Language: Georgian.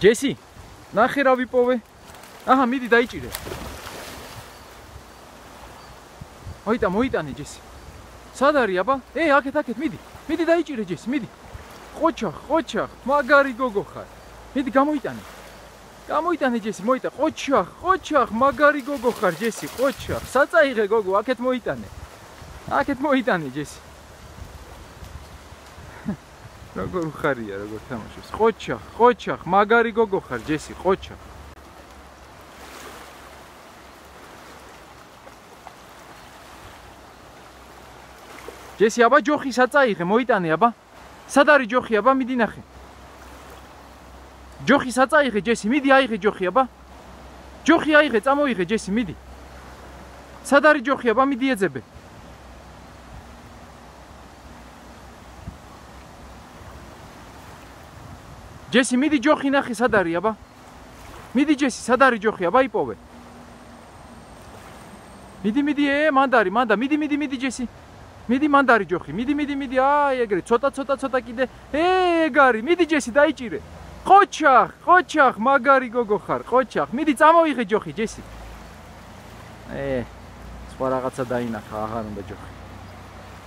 ჯესი, ნახე რა ვიპოვე. აჰა, მიდი დაიჭირე. მოიტანე ჯესი. სად არის აბა? აქეთ, მიდი. მიდი დაიჭირე ჯესი, მიდი. ყოჩახ, მაგარი გოგო ხარ. მიდი გამოიტანე. გამოიტანე ჯესი, მოიტანე. ყოჩახ, მაგარი გოგო ხარ ჯესი, ყოჩახ. საწაიღე გოგო, აქეთ მოიტანე. აქეთ მოიტანე ჯესი. როგორ ხარია, როგორ თამაშობს. ყოჩახ, მაგარი გოგო ხარ ჯესი, ყოჩახ. ჯესი, აბა ჯოხი საწაიღე, მოიტანე აბა. სად არის ჯოხი აბა, მიდი ნახე. ჯოხი საწაიღე ჯესი, მიდი აიღე ჯოხი აბა. ჯოხი აიღე, წამოიღე ჯესი, მიდი. სად არის ჯოხი აბა, მიდი ეძებე. ჯესი, მიდი ჯოხი ნახე, სად არის აბა. მიდი ჯესი, სად არის ჯოხი აბა, იპოვე. მიდი, მანდა, მიდი ჯესი. მიდი მანდარი ჯოხი, მიდი, აი ეგრე, ცოტა კიდე. ეგ არის, მიდი ჯესი, დაიჭირე. ყოჩახ, მაგარი გოგო ხარ, ყოჩახ. მიდი წამოიღე ჯოხი, ჯესი. სხვა რაღაცა დაინახა, აღარ უნდა ჯოხი.